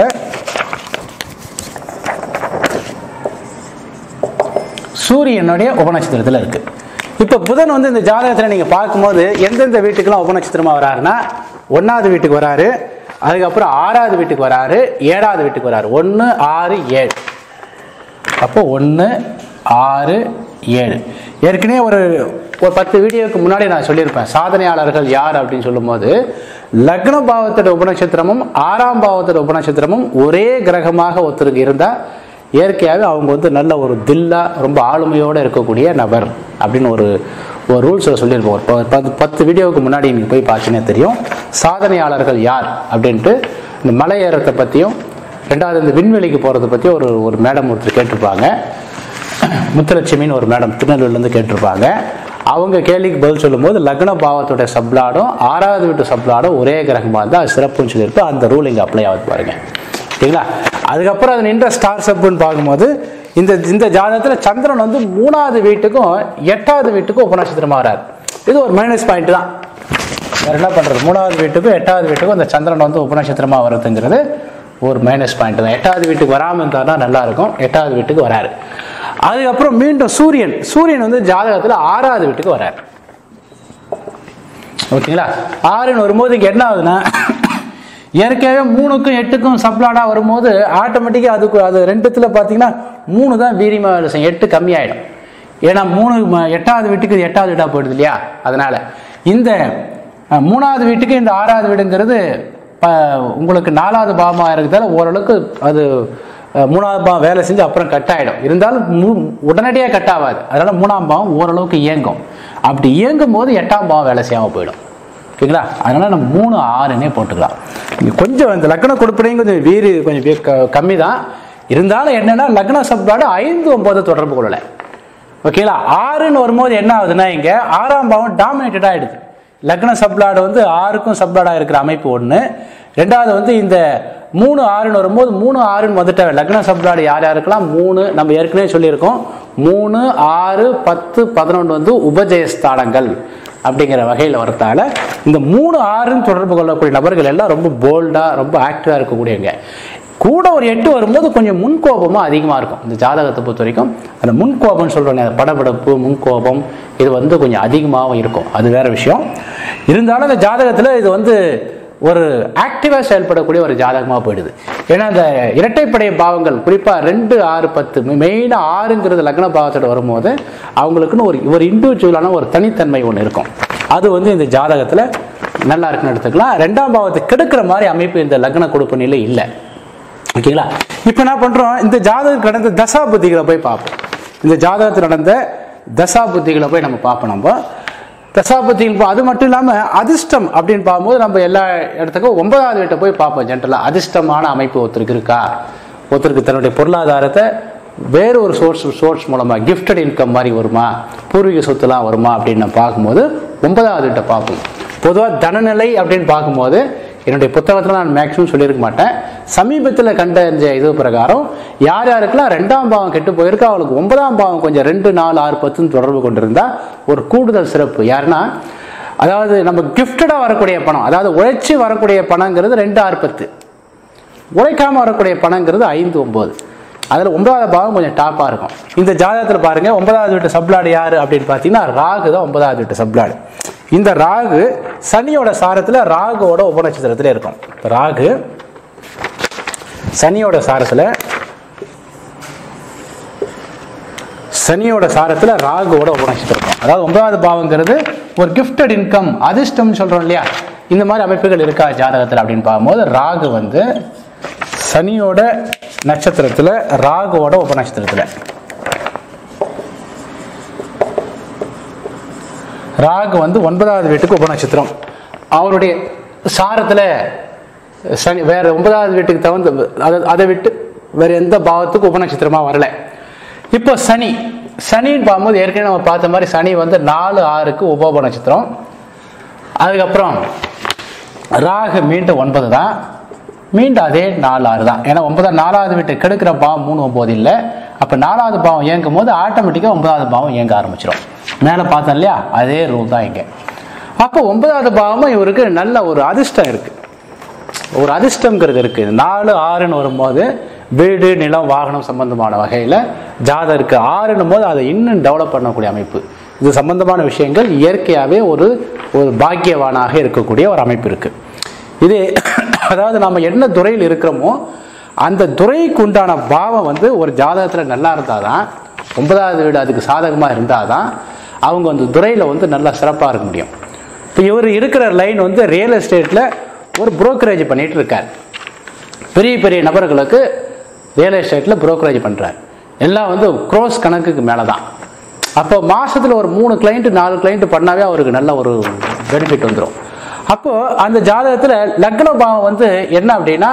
Speaker 1: சூரியனுடைய உபநட்சத்திரத்துல இருக்கு. இப்ப புதன் வந்து இந்த ஜாதகத்துல நீங்க பார்க்கும்போது எந்தெந்த வீட்டுக்கெல்லாம் உபநட்சத்திரமா வராருன்னா ஒன்னாவது வீட்டுக்கு வராரு, அதுக்கப்புறம் ஆறாவது வீட்டுக்கு வராரு, ஏழாவது வீட்டுக்கு வராரு. ஒன்னு ஆறு ஏழு. அப்போ ஒன்னு ஆறு ஏழு. ஏற்கனவே ஒரு ஒரு பத்து வீடியோக்கு முன்னாடி நான் சொல்லியிருப்பேன் சாதனையாளர்கள் யார் அப்படின்னு சொல்லும் போது லக்ன பாவத்தோட உபநட்சத்திரமும் ஆறாம் பாவத்தோட உபநட்சத்திரமும் ஒரே கிரகமாக ஒருத்தருக்கு இருந்தால் இயற்கையாகவே அவங்க வந்து நல்ல ஒரு தில்லா ரொம்ப ஆளுமையோடு இருக்கக்கூடிய நபர் அப்படின்னு ஒரு ஒரு ரூல்ஸில் சொல்லியிருப்போம். ஒரு பத்து பத்து வீடியோவுக்கு முன்னாடி நீங்கள் போய் பார்த்தீங்கன்னா தெரியும் சாதனையாளர்கள் யார் அப்படின்ட்டு. இந்த மலை ஏறத்தை பற்றியும் ரெண்டாவது இந்த விண்வெளிக்கு போகிறத பற்றி ஒரு ஒரு மேடம் ஒருத்தர் கேட்டிருப்பாங்க. முத்துலட்சுமின்னு ஒரு மேடம் திருநெல்வேலியிலேருந்து கேட்டிருப்பாங்க. அவங்க கேள்விக்கு பதில் சொல்லும்போது லக்ன பாவத்தோட சப்ளாடும் ஆறாவது வீட்டு சப்ளாடும் ஒரே கிரகமாக இருந்தால் அது சிறப்புன்னு சொல்லியிருப்போ அந்த ரூல் இங்கே அப்ளை ஆகுது பாருங்க. சரிங்களா? அதுக்கப்புறம் அது நின்ற ஸ்டார் சப்புன்னு பார்க்கும்போது இந்த இந்த ஜாதகத்தில் சந்திரன் வந்து மூணாவது வீட்டுக்கும் எட்டாவது வீட்டுக்கும் உபநட்சத்திரமாக வராது. இது ஒரு மைனஸ் பாயிண்ட் தான். வேற என்ன பண்ணுறது? மூணாவது வீட்டுக்கும் எட்டாவது வீட்டுக்கும் இந்த சந்திரன் வந்து உபநட்சத்திரமாக வருதுங்கிறது ஒரு மைனஸ் பாயிண்ட் தான். எட்டாவது வீட்டுக்கு வராமல் இருந்தால் தான் நல்லா இருக்கும். எட்டாவது வீட்டுக்கு வராரு. அதுக்கப்புறம் மீண்டும் சூரியன் சூரியன் வந்து ஜாதகத்தில் ஆறாவது வீட்டுக்கு வராரு. ஓகேங்களா? ஆறுன்னு வரும்போது இங்கே என்ன ஆகுதுன்னா ஏற்கனவே மூணுக்கும் எட்டுக்கும் சப்ளாடா வரும்போது ஆட்டோமேட்டிக்காக அதுக்கு அது ரெண்டுத்துல பார்த்தீங்கன்னா மூணு தான் வீரியமாக வேலை செய்யும், எட்டு கம்மியாயிடும். ஏன்னா மூணு எட்டாவது வீட்டுக்கு எட்டாவது வீடாக போயிடுது இல்லையா? அதனால இந்த மூணாவது வீட்டுக்கு இந்த ஆறாவது வீடுங்கிறது உங்களுக்கு நாலாவது பாவமாக இருக்கிறதால ஓரளவுக்கு அது மூணாவது பாவம் வேலை செஞ்சு அப்புறம் கட் ஆகிடும். இருந்தாலும் உடனடியாக கட் ஆகாது. அதனால மூணாம் பாவம் ஓரளவுக்கு இயங்கும். அப்படி இயங்கும் போது எட்டாம் பாவம் வேலை செய்யாமல் போயிடும். ஓகேங்களா? அதனால நம்ம மூணு ஆறுன்னே போட்டுக்கலாம். கொஞ்சம் இந்த லக்ன கொடுப்பனையும் கொஞ்சம் வீடு கொஞ்சம் கம்மி தான். இருந்தாலும் என்னன்னா லக்ன சப்ளாடு ஐந்து ஒன்பது தொடர்பு கொள்ளலை. ஓகேங்களா? ஆறுன்னு வரும்போது என்ன ஆகுதுன்னா இங்க ஆறாம் பாவம் டாமினேட்டட் ஆயிடுது. லக்ன சப்ளாடு வந்து ஆறுக்கும் சப்ளாடா இருக்கிற அமைப்பு ஒண்ணு. ரெண்டாவது வந்து இந்த மூணு ஆறுன்னு வரும்போது மூணு ஆறுன்னு வந்துட்ட லக்ன சப்ளாடு யார் யாருக்கெல்லாம் மூணு நம்ம ஏற்கனவே சொல்லியிருக்கோம். மூணு ஆறு பத்து பதினொன்று வந்து உபஜயஸ்தானங்கள் அப்படிங்கிற வகையில் வரத்தால இந்த மூணு ஆறுன்னு தொடர்பு கொள்ளக்கூடிய நபர்கள் எல்லாம் ரொம்ப போல்டா ரொம்ப ஆக்டிவா இருக்கக்கூடியவங்க. கூட ஒரு எட்டு வரும்போது கொஞ்சம் முன்கோபமும் அதிகமாக இருக்கும். இந்த ஜாதகத்தை பொறுத்த வரைக்கும் அந்த முன்கோபம்னு சொல்கிறோம், படபடப்பு முன்கோபம் இது வந்து கொஞ்சம் அதிகமாகவும் இருக்கும். அது வேற விஷயம். இருந்தாலும் இந்த ஜாதகத்தில் இது வந்து ஒரு ஆக்டிவாக செயல்படக்கூடிய ஒரு ஜாதகமாக போயிடுது. ஏன்னா இந்த இரட்டைப்படை பாவங்கள் குறிப்பாக ரெண்டு ஆறு பத்து மெயினாக ஆறுங்கிறது லக்ன பாவத்தோட வரும்போது அவங்களுக்குன்னு ஒரு ஒரு இண்டிவிஜுவலான ஒரு தனித்தன்மை ஒன்று இருக்கும். அது வந்து இந்த ஜாதகத்தில் நல்லா இருக்குன்னு எடுத்துக்கலாம். ரெண்டாம் பாவத்தை கெடுக்கிற மாதிரி அமைப்பு இந்த லக்ன கொடுப்பு நிலை இல்லை. ஓகேங்களா? இப்போ என்ன பண்ணுறோம், இந்த ஜாதகத்துக்கு நடந்த தசா புத்திகளை போய் பார்ப்போம். இந்த ஜாதகத்தில் நடந்த தசா புத்திகளை போய் நம்ம பார்ப்போம். நம்ம தசா புத்திகள் அது மட்டும் இல்லாமல் அதிர்ஷ்டம் அப்படின்னு பார்க்கும்போது நம்ம எல்லா இடத்துக்கும் ஒன்பதாவது வீட்டை போய் பார்ப்போம். ஜென்ரலாக அதிர்ஷ்டமான அமைப்பு ஒருத்தருக்கு இருக்கா, ஒருத்தருக்கு தன்னுடைய பொருளாதாரத்தை வேறு ஒரு சோர்ஸ் சோர்ஸ் மூலமாக கிஃப்டட் இன்கம் மாதிரி வருமா, பூர்வீக சொத்துலாம் வருமா அப்படின்னு நம்ம பார்க்கும்போது ஒன்பதாவது வீட்டை பார்ப்போம். பொதுவாக தனநிலை அப்படின்னு பார்க்கும்போது என்னுடைய புத்தகத்தில் நான் மேக்ஸிமம் சொல்லியிருக்க மாட்டேன். சமீபத்தில் கண்ட இது பிரகாரம் யார் யாருக்கெல்லாம் ரெண்டாம் பாவம் கெட்டு போயிருக்கா அவளுக்கு ஒன்பதாம் பாவம் கொஞ்சம் ரெண்டு நாலு ஆறு பத்துன்னு தொடர்பு கொண்டிருந்தா ஒரு கூடுதல் சிறப்பு. யாருன்னா அதாவது நம்ம கிஃப்டடாக வரக்கூடிய பணம், அதாவது உழைச்சி வரக்கூடிய பணங்கிறது ரெண்டு ஆறு பத்து, உழைக்காமல் வரக்கூடிய பணங்கிறது ஐந்து ஒம்பது. அதில் ஒன்பதாவது பாவம் கொஞ்சம் டாப்பாக இருக்கும். இந்த ஜாதகத்தில் பாருங்கள் ஒன்பதாவது வீட்டு சப்ளாடு யார் அப்படின்னு பார்த்தீங்கன்னா ராகு தான் ஒன்பதாவது வீட்டு சப்ளாடு. இந்த ராகு சனியோட சாரத்தில் ராகுவோட உப நட்சத்திரத்தில் இருக்கும். ராகு சனியோட சாரத்தில் சனியோட சாரத்தில் ராகுவோட உப நட்சத்திரம் இருக்கும். அதாவது ஒன்பதாவது பாவங்கிறது ஒரு கிஃப்டட் இன்கம், அதிர்ஷ்டம் சொல்றோம் இல்லையா, இந்த மாதிரி அமைப்புகள் இருக்கா ஜாதகத்தில் அப்படின்னு பார்க்கும்போது ராகு வந்து சனியோட நட்சத்திரத்தில் ராகுவோட உப நட்சத்திரத்தில் ராகு வந்து ஒன்பதாவது வீட்டுக்கு உப நட்சத்திரம். அவருடைய சாரத்தில் சனி வேற ஒன்பதாவது வீட்டுக்கு தகுந்த அதை அதை விட்டு வேற எந்த பாவத்துக்கும் உப நட்சத்திரமா வரல. இப்போ சனி சனின்னு பார்க்கும்போது ஏற்கனவே நம்ம பார்த்த மாதிரி சனி வந்து நாலு ஆறுக்கு உப நட்சத்திரம். அதுக்கப்புறம் ராகு மீண்டும் ஒன்பது தான், மீண்டும் அதே நாலு ஆறு தான். ஏன்னா ஒன்பதாவது நாலாவது வீட்டு கெடுக்கிற பாவம் மூணு ஒன்பது இல்லை. அப்போ நாலாவது பாவம் இயங்கும் போது ஆட்டோமேட்டிக்காக ஒன்பதாவது பாவம் இயங்க ஆரம்பிச்சிடும். மேலே பார்த்தோம் இல்லையா, அதே ரூல் தான் இங்கே. அப்போ ஒன்பதாவது பாவமும் இவருக்கு நல்ல ஒரு அதிர்ஷ்டம் இருக்கு, ஒரு அதிர்ஷ்டங்கிறது இருக்கு. நாலு ஆறுன்னு வரும்போது வீடு நிலம் வாகனம் சம்பந்தமான வகையில் ஜாதகருக்கு ஆறுன்னும் போது அதை இன்னும் டெவலப் பண்ணக்கூடிய அமைப்பு. இது சம்பந்தமான விஷயங்கள் இயற்கையாகவே ஒரு ஒரு பாக்கியவானாக இருக்கக்கூடிய ஒரு அமைப்பு இருக்கு. இது அதாவது நம்ம என்ன துறையில் இருக்கிறோமோ அந்த துறைக்கு உண்டான பாவம் வந்து ஒரு ஜாதகத்தில் நல்லா இருந்தால் தான், ஒன்பதாவது வீடு அதுக்கு சாதகமாக இருந்தால் தான் அவங்க அந்த துறையில் வந்து நல்லா சிறப்பாக இருக்க முடியும். இப்போ இவர் இருக்கிற லைன் வந்து ரியல் எஸ்டேட்டில் ஒரு புரோக்கரேஜ் பண்ணிட்டு இருக்கார். பெரிய பெரிய நபர்களுக்கு ரியல் எஸ்டேட்டில் புரோக்கரேஜ் பண்ணுறார். எல்லாம் வந்து க்ரோஸ் கணக்குக்கு மேலே தான். அப்போ மாதத்தில் ஒரு மூணு கிளைண்ட்டு நாலு கிளைண்ட்டு பண்ணாவே அவருக்கு நல்ல ஒரு பெனிஃபிட் வந்துடும். அப்போது அந்த ஜாதகத்தில் லக்ன பாவம் வந்து என்ன அப்படின்னா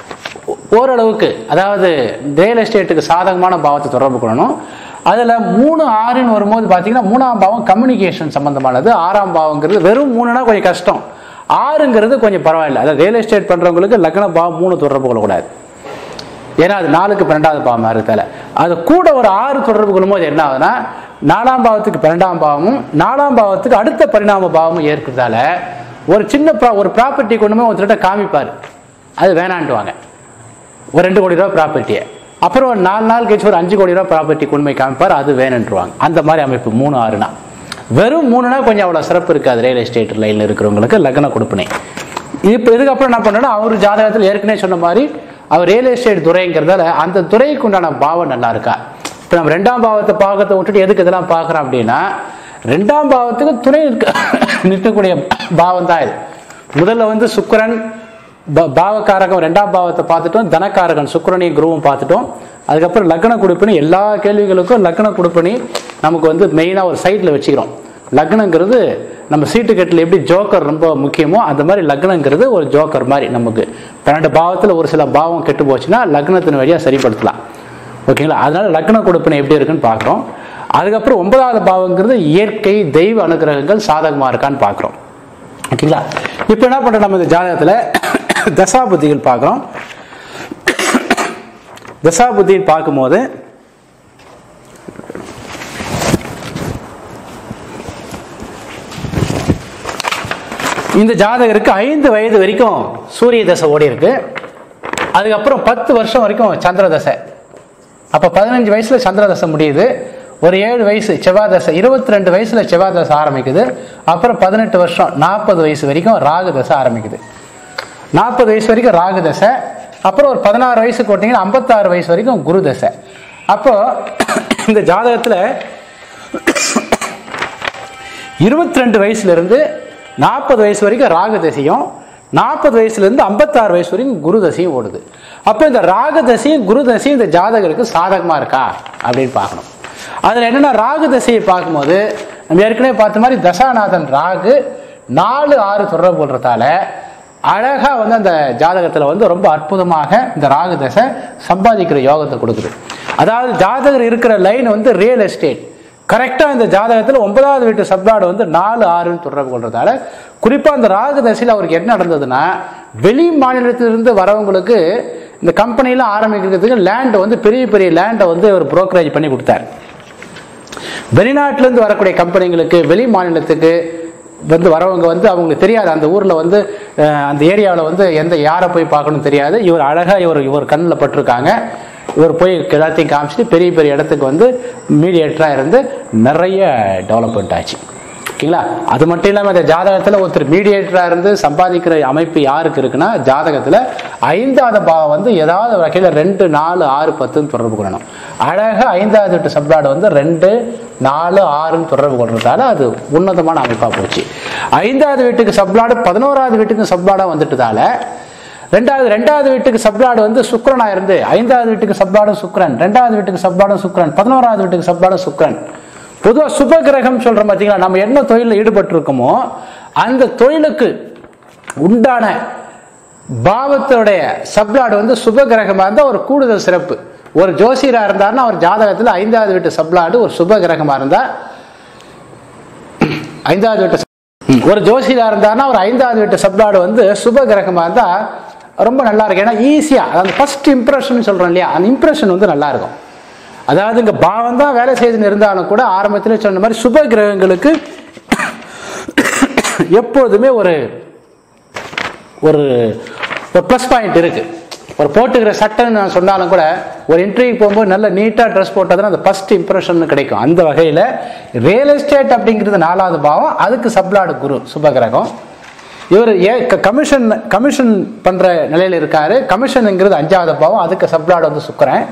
Speaker 1: ஓரளவுக்கு, அதாவது ரியல் எஸ்டேட்டுக்கு சாதகமான பாவத்தை தொடர்பு கொள்ளணும். அதில் மூணு ஆறுன்னு வரும்போது பார்த்தீங்கன்னா மூணாம் பாவம் கம்யூனிகேஷன் சம்மந்தமானது, ஆறாம் பாவங்கிறது வெறும் மூணுனா கொஞ்சம் கஷ்டம், ஆறுங்கிறது கொஞ்சம் பரவாயில்ல. அதாவது ரியல் எஸ்டேட் பண்ணுறவங்களுக்கு லக்ன பாவம் மூணு தொடர்பு கொள்ளக்கூடாது, ஏன்னா அது நாலுக்கு பன்னெண்டாவது பாவம் இருக்கிறதால. அது கூட ஒரு ஆறு தொடர்பு கொள்ளும்போது என்ன ஆகுதுன்னா நாலாம் பாவத்துக்கு பன்னெண்டாம் பாவமும் நாலாம் பாவத்துக்கு அடுத்த பரிணாம பாவமும் ஏற்கிறதால ஒரு சின்ன ப்ரா ஒரு ப்ராப்பர்ட்டி கொண்டு போய் ஒருத்தர்கிட்ட காமிப்பார், அது வேணான்ட்டுவாங்க. ஒரு ரெண்டு கோடி ரூபா ப்ராப்பர்ட்டியை அப்புறம் ஒரு நாலு நாள் கழிச்சு ஒரு அஞ்சு கோடி ரூபா ப்ராப்பர்ட்டி கொண்டு போய் காமிப்பார், அது வேணுன்ட்டுருவாங்க. அந்த மாதிரி அமைப்பு மூணு ஆறுனா. வெறும் மூணுனா கொஞ்சம் அவ்வளோ சிறப்பு இருக்காது ரியல் எஸ்டேட் லைனில் இருக்கிறவங்களுக்கு லக்ன கொடுப்பினை. இப்போ இதுக்கப்புறம் என்ன பண்ணோன்னா அவர் ஜாதகத்தில் ஏற்கனவே சொன்ன மாதிரி அவர் ரியல் எஸ்டேட் துறைங்கிறதால அந்த துறைக்கு உண்டான பாவம் நல்லா இருக்கா. இப்போ நம்ம ரெண்டாம் பாவத்தை பாகத்தை விட்டுட்டு எதுக்கு இதெல்லாம் பார்க்குறோம் அப்படின்னா ரெண்டாம் பாவத்துக்கு துணை நிற்க நிற்கக்கூடிய பாவம் தான் இது. முதல்ல வந்து சுக்கிரன் பாவக்காரகம் ரெண்டாம் பாவத்தை பார்த்துட்டோம், தனக்காரகன் சுக்கிரனையும் குருவும் பார்த்துட்டோம். அதுக்கப்புறம் லக்ன கொடுப்பினி, எல்லா கேள்விகளுக்கும் லக்ன கொடுப்பினி நமக்கு வந்து மெயினாக ஒரு சைட்டில் வச்சுக்கிறோம். லக்னங்கிறது நம்ம சீட்டு கட்டில் எப்படி ஜோக்கர் ரொம்ப முக்கியமோ அந்த மாதிரி லக்னங்கிறது ஒரு ஜோக்கர் மாதிரி. நமக்கு பன்னெண்டு பாவத்தில் ஒரு சில பாவம் கெட்டு போச்சுன்னா லக்னத்தின் வழியாக சரிப்படுத்தலாம், ஓகேங்களா. அதனால லக்ன கொடுப்பினை எப்படி இருக்குன்னு பார்க்குறோம். அதுக்கப்புறம் ஒன்பதாவது பாவங்கிறது இயற்கை தெய்வ அனுகிரகங்கள் சாதகமாக இருக்கான்னு பார்க்குறோம், ஓகேங்களா. இப்போ என்ன பண்ணுறோம், நம்ம இந்த ஜாதகத்தில் தசாபுத்திகள் பார்க்குறோம். தசாபுத்தின்னு பார்க்கும்போது இந்த ஜாதகருக்கு ஐந்து வயது வரைக்கும் சூரிய தசை ஓடி இருக்கு. அதுக்கப்புறம் பத்து வருஷம் வரைக்கும் சந்திர தசை. அப்போ பதினஞ்சு வயசுல சந்திர தசை முடியுது. ஒரு ஏழு வயசு செவ்வாய் தசை, இருபத்தி ரெண்டு வயசுல செவ்வாய் தசை ஆரம்பிக்குது. அப்புறம் பதினெட்டு வருஷம் நாற்பது வயசு வரைக்கும் ராகு தசை ஆரம்பிக்குது. நாற்பது வயசு வரைக்கும் ராகு தசை. அப்புறம் ஒரு பதினாறு வயசுக்கு போட்டிங்கன்னா ஐம்பத்தாறு வயசு வரைக்கும் குரு தசை. அப்போ இந்த ஜாதகத்தில் இருபத்தி ரெண்டு வயசுல இருந்து நாற்பது வயசு வரைக்கும் ராகு தசையும் நாற்பது வயசுல இருந்து ஐம்பத்தாறு வயசு வரைக்கும் குரு தசையும் ஓடுது. அப்போ இந்த ராகு தசையும் குரு தசையும் இந்த ஜாதகருக்கு சாதகமா இருக்கா அப்படின்னு பார்க்கணும். அதுல என்னன்னா ராகு தசையை பார்க்கும்போது நம்ம ஏற்கனவே பார்த்த மாதிரி தசாநாதன் ராகு நாலு ஆறு தொடர்பு கொள்றதால அழகா வந்து அந்த ஜாதகத்துல வந்து ரொம்ப அற்புதமாக இந்த ராகு தசை சம்பாதிக்கிற யோகத்தை கொடுக்குது. அதாவது ஜாதகர் இருக்கிற லைன் வந்து ரியல் எஸ்டேட் கரெக்டாக இந்த ஜாதகத்தில் ஒன்பதாவது வீட்டு சப்ளாடு வந்து நாலு ஆறுன்னு தொடர்பு கொள்றதால குறிப்பாக அந்த ராகு தசையில் அவருக்கு என்ன நடந்ததுன்னா வெளி மாநிலத்திலிருந்து வரவங்களுக்கு இந்த கம்பெனிலாம் ஆரம்பிக்கிறதுக்கு லேண்டை வந்து பெரிய பெரிய லேண்டை வந்து ஒரு புரோக்கரேஜ் பண்ணி கொடுத்தார். வெளிநாட்டிலேருந்து வரக்கூடிய கம்பெனிங்களுக்கு வெளி மாநிலத்துக்கு வந்து வரவங்க வந்து அவங்களுக்கு தெரியாது, அந்த ஊரில் வந்து அந்த ஏரியாவில் வந்து எந்த யாரை போய் பார்க்கணும்னு தெரியாது. இவர் அழகாக இவர் இவர் கண்ணில் பட்டிருக்காங்க. இவர் போய் எல்லாத்தையும் காமிச்சிட்டு பெரிய பெரிய இடத்துக்கு வந்து மீடியேட்டராக இருந்து நிறைய டெவலப்மெண்ட் ஆச்சு. ஓகேங்களா? அது மட்டும் இல்லாமல் இந்த ஜாதகத்தில் ஒருத்தர் மீடியேட்டராக இருந்து சம்பாதிக்கிற அமைப்பு யாருக்கு இருக்குன்னா, ஜாதகத்தில் ஐந்தாவது பாவம் வந்து ஏதாவது வகையில் ரெண்டு நாலு ஆறு பத்துன்னு தொடர்பு கொள்ளணும். அழகாக ஐந்தாவது வீட்டு சப்ளாடு வந்து ரெண்டு நாலு ஆறுன்னு தொடர்பு கொள்றதால அது உன்னதமான அமைப்பாக போச்சு. ஐந்தாவது வீட்டுக்கு சப்ளாடு பதினோராவது வீட்டுக்கு சப்ளாடாக வந்துட்டதால ரெண்டாவது ரெண்டாவது வீட்டுக்கு சப்ளாடு வந்து சுக்கிரனா இருந்து ஐந்தாவது வீட்டுக்கு சப்ளாடும் சுக்கிரன், ரெண்டாவது வீட்டுக்கு சப்ளாடும் சுக்கிரன், பதினோராவது வீட்டுக்கு சப்ளாடும் சுக்கிரன். பொதுவாக சுப கிரகம் சொல்றோம் பார்த்தீங்களா, நம்ம என்ன தொழிலில் ஈடுபட்டு இருக்கோமோ அந்த தொழிலுக்கு உண்டான பாவத்துடைய சப்ளாடு வந்து சுப கிரகமாக இருந்தால் ஒரு கூடுதல் சிறப்பு. ஒரு ஜோசியரா இருந்தாருன்னா அவர் ஜாதகத்தில் ஐந்தாவது வீட்டு சப்ளாடு ஒரு சுப கிரகமாக இருந்தா, ஐந்தாவது வீட்டு ஒரு ஜோசியரா இருந்தாருன்னா ஒரு ஐந்தாவது வீட்டு சப்ளாடு வந்து சுப கிரகமாக இருந்தா ரொம்ப நல்லா இருக்கு. ஏன்னா ஈஸியா அந்த ஃபர்ஸ்ட் இம்ப்ரெஷன் சொல்றோம் இல்லையா, அந்த இம்ப்ரெஷன் வந்து நல்லா இருக்கும். அதாவது இங்க பாவம் தான் வேலை செய்துன்னு இருந்தாலும் கூட ஆரம்பத்தில் சொன்ன மாதிரி சுப கிரகங்களுக்கு எப்போதுமே ஒரு ஒரு ப்ளஸ் பாயிண்ட் இருக்கு. ஒரு போட்டுக்கிற சட்டைன்னு நான் சொன்னாலும் கூட ஒரு இன்டர்வியூ போகும்போது நல்ல நீட்டாக ட்ரெஸ் போட்டதுன்னா அந்த ஃபர்ஸ்ட் இம்ப்ரெஷன் கிடைக்கும். அந்த வகையில் ரியல் எஸ்டேட் அப்படிங்கிறது நாலாவது பாவம், அதுக்கு சப்ளாடு குரு சுப கிரகம். இவர் ஏ கமிஷன் கமிஷன் பண்ற நிலையில் இருக்காரு. கமிஷனுங்கிறது அஞ்சாவது பாவம், அதுக்கு சப்ளாடு வந்து சுக்கிரன்.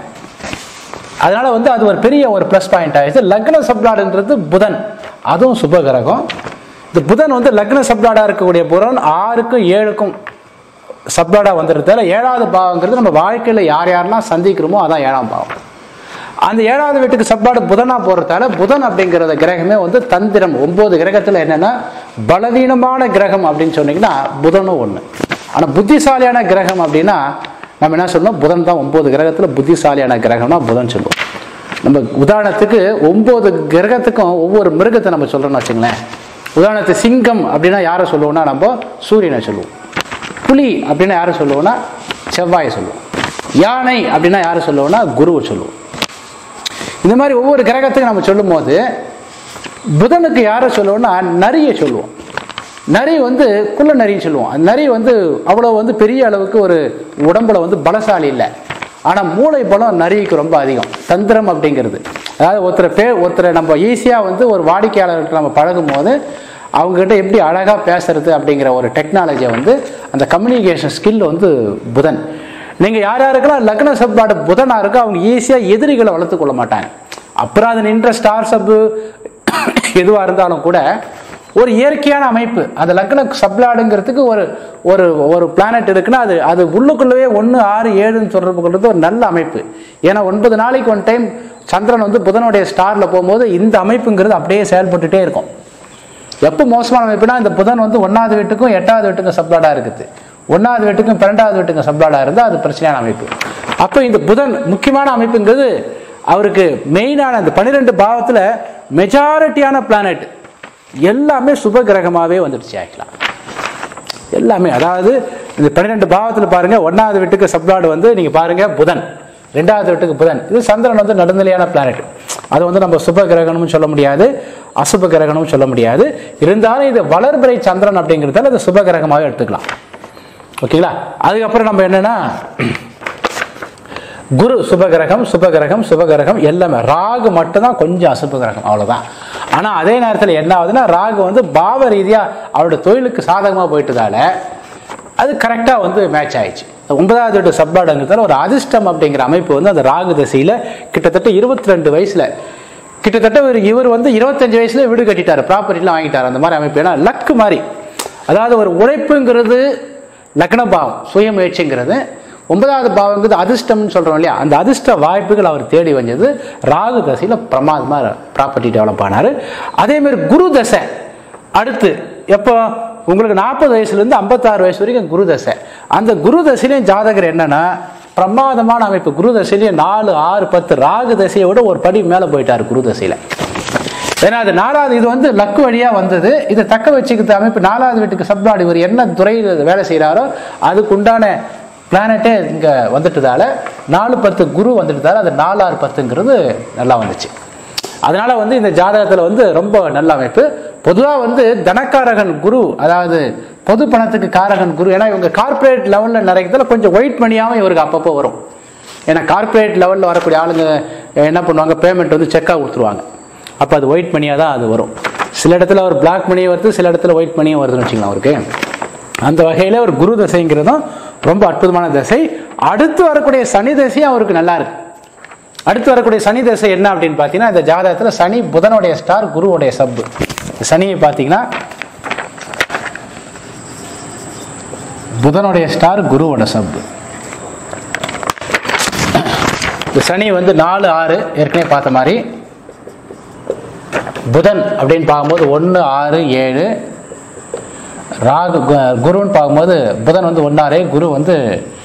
Speaker 1: அதனால வந்து அது ஒரு பெரிய ஒரு பிளஸ் பாயிண்ட் ஆயிடுச்சு. லக்ன சப்ளாடுன்றது புதன், அதுவும் சுப கிரகம். இந்த புதன் வந்து லக்ன சப்ளாடா இருக்கக்கூடிய புதன் ஆறுக்கும் ஏழுக்கும் சப்ளாடா வந்துடுறதால ஏழாவது பாவங்கிறது நம்ம வாழ்க்கையில் யார் யாரெல்லாம் சந்திக்கிறோமோ அதான் ஏழாம் பாவம். அந்த ஏழாவது வீட்டுக்கு சப்ளாடு புதனா போறதால புதன் அப்படிங்கிறத கிரகமே வந்து தந்திரம். ஒன்பது கிரகத்தில் என்னன்னா பலவீனமான கிரகம் அப்படின்னு சொன்னீங்கன்னா புதனும் ஒன்று. ஆனால் புத்திசாலியான கிரகம் அப்படின்னா நம்ம என்ன சொல்லணும், புதன் தான் ஒன்பது கிரகத்தில் புத்திசாலியான கிரகம்னா புதன் சொல்லுவோம். நம்ம உதாரணத்துக்கு ஒன்பது கிரகத்துக்கும் ஒவ்வொரு மிருகத்தை நம்ம சொல்றோம்னு வச்சுங்களேன். உதாரணத்துக்கு சிங்கம் அப்படின்னா யாரை சொல்லுவோம்னா நம்ம சூரியனை சொல்லுவோம். புலி அப்படின்னா யாரை சொல்லுவோம்னா செவ்வாயை சொல்லுவோம். யானை அப்படின்னா யாரை சொல்லுவோம்னா குருவை சொல்லுவோம். இந்த மாதிரி ஒவ்வொரு கிரகத்துக்கு நம்ம சொல்லும் போது புதனுக்கு யாரை சொல்லுவோம்னா நரியை சொல்லுவோம். நரி வந்து குள்ள நரின்னு சொல்லுவோம். அந்த நரி வந்து அவ்வளோ வந்து பெரிய அளவுக்கு ஒரு உடம்புல வந்து பலசாலி இல்லை, ஆனால் மூளை பலம் நரிக்கு ரொம்ப அதிகம். தந்திரம் அப்படிங்கிறது அதாவது ஒருத்தரை பே ஒருத்தரை நம்ம ஈஸியாக வந்து ஒரு வாடிக்கையாளர்கிட்ட நம்ம பழகும் போது அவங்ககிட்ட எப்படி அழகாக பேசுறது அப்படிங்கிற ஒரு டெக்னாலஜியை வந்து அந்த கம்யூனிகேஷன் ஸ்கில் வந்து புதன். நீங்கள் யார் யாருக்கெல்லாம் லக்ன சப்ளாடு புதனாக இருக்கோ அவங்க ஈஸியாக எதிரிகளை வளர்த்து கொள்ள மாட்டாங்க. அப்புறம் அது நின்ற ஸ்டார் சப்பு எதுவாக இருந்தாலும் கூட ஒரு இயற்கையான அமைப்பு. அந்த லக்ன சப்ளாடுங்கிறதுக்கு ஒரு ஒரு ஒரு பிளானட் இருக்குன்னா அது அது உள்ளுக்குள்ளவே ஒன்று ஆறு ஏழுன்னு தொடர்பு கொள்றது ஒரு நல்ல அமைப்பு. ஏன்னா ஒன்பது நாளைக்கு ஒன் டைம் சந்திரன் வந்து புதனுடைய ஸ்டாரில் போகும்போது இந்த அமைப்புங்கிறது அப்படியே செயல்பட்டுட்டே இருக்கும். எப்போ மோசமான அமைப்புனா இந்த புதன் வந்து ஒன்றாவது வீட்டுக்கும் எட்டாவது வீட்டுக்கும் சப்ளாடாக இருக்குது, ஒன்றாவது வீட்டுக்கும் பன்னெண்டாவது வீட்டுக்கும் சப்ளாடாக இருந்தால் அது பிரச்சனையான அமைப்பு. அப்போ இந்த புதன் முக்கியமான அமைப்புங்கிறது அவருக்கு மெயினான அந்த பன்னிரெண்டு பாவத்தில் மெஜாரிட்டியான பிளானட் எல்லாமே சுப கிரகமாகவே வந்துடுச்சு ஆகிக்கலாம் எல்லாமே. அதாவது இந்த பன்னிரெண்டு பாவத்தில் பாருங்க, ஒன்றாவது வீட்டுக்கு சப்ளாடு வந்து நீங்க பாருங்க புதன், ரெண்டாவது வீட்டுக்கு புதன். இது சந்திரன் வந்து நடுநிலையான பிளானட். அது வந்து நம்ம சுப கிரகணமும் சொல்ல முடியாது, அசுப கிரகணமும் சொல்ல முடியாது. இருந்தாலும் இது வளர்பிறை சந்திரன் அப்படிங்கிறதால அது சுப கிரகமாக எடுத்துக்கலாம். ஓகேங்களா? அதுக்கப்புறம் நம்ம என்னன்னா குரு சுபகிரகம் சுபகிரகம் சுபகிரகம் எல்லாமே. ராகு மட்டும்தான் கொஞ்சம் அசுப கிரகம், அவ்வளவுதான். ஆனா அதே நேரத்தில் என்ன ஆகுதுன்னா ராகு வந்து பாவ ரீதியா அவருடைய தொழிலுக்கு சாதகமா போயிட்டதால அது கரெக்டா வந்து மேட்ச் ஆயிடுச்சு. ஒன்பதாவது வீட்டு சப்ளாடுங்கிறதால ஒரு அதிர்ஷ்டம் அப்படிங்கிற அமைப்பு வந்து அந்த ராகு திசையில கிட்டத்தட்ட இருபத்தி ரெண்டு வயசுல கிட்டத்தட்ட ஒரு இவர் வந்து இருபத்தஞ்சு வயசுல வீடு கட்டிட்டாரு, ப்ராப்பர்ட்டிலாம் வாங்கிட்டாரு. அந்த மாதிரி அமைப்பு ஏன்னா லக்கு மாதிரி. அதாவது ஒரு உழைப்புங்கிறது லக்ன பாவம், சுய முயற்சிங்கிறது. ஒன்பதாவது பாவங்கிறது அதிர்ஷ்டம்னு சொல்றோம் இல்லையா, அந்த அதிர்ஷ்ட வாய்ப்புகள் அவர் தேடி வந்தது ராகு தசையில பிரமாதமா ப்ராப்பர்ட்டி டெவலப் ஆனாரு. அதே மாதிரி குரு தசை அடுத்து எப்போ உங்களுக்கு நாற்பது வயசுல இருந்து ஐம்பத்தாறு வயசு வரைக்கும் குரு தசை. அந்த குரு தசையிலையும் ஜாதகர் என்னன்னா பிரமாதமான அமைப்பு. குரு தசையிலேயே நாலு ஆறு பத்து ராகு தசையை விட ஒரு படி மேல போயிட்டாரு குரு தசையில. ஏன்னா அது நாலாவது இது வந்து லக்கு வழியா வந்தது. இதை தக்க வச்சுக்கிற அமைப்பு நாலாவது வீட்டுக்கு சப்ளாடு. இவர் என்ன துறையில் வேலை செய்யறாரோ அதுக்கு உண்டான பிளானட்டே இங்க வந்துட்டதால நாலு பத்து குரு வந்துட்டதால அது நாலாறு பத்துங்கிறது நல்லா வந்துச்சு. அதனால வந்து இந்த ஜாதகத்துல வந்து ரொம்ப நல்ல அமைப்பு. பொதுவாக வந்து தனக்காரகன் குரு, அதாவது பொது பணத்துக்கு காரகன் குரு. ஏன்னா இவங்க கார்பரேட் லெவல்ல நிறையதுல கொஞ்சம் ஒயிட் மணியாவும் இவருக்கு அப்பப்போ வரும். ஏன்னா கார்பரேட் லெவல்ல வரக்கூடிய ஆளுங்க என்ன பண்ணுவாங்க, பேமெண்ட் வந்து செக்காக கொடுத்துருவாங்க. அப்போ அது ஒயிட் மணியாக தான் அது வரும். சில இடத்துல ஒரு பிளாக் மணியும் வருது, சில இடத்துல ஒயிட் மணியும் வருதுன்னு வச்சுக்கலாம் அவருக்கு. அந்த வகையில் ஒரு குரு தசைங்கிறதும் ரொம்ப அற்புதமான தசை. அடுத்து வரக்கூடிய சனி தசையும் அவருக்கு நல்லா இருக்கு. அடுத்து வரக்கூடிய சனி தசை என்ன அப்படின்னு பார்த்தீங்கன்னா, இந்த ஜாதகத்தில் சனி புதனுடைய ஸ்டார், குருவுடைய சப்பு. சனியை பார்த்தீங்கன்னா புதனுடைய ஸ்டார், குருவோட சப்பு. இந்த சனி வந்து நாலு ஆறு ஏற்கனவே பார்த்த மாதிரி. புதன் அப்படின்னு பார்க்கும்போது ஒன்று ஆறு ஏழு. ராகு குருன்னு பார்க்கும்போது புதன் வந்து ஒன்னாறு, குரு வந்து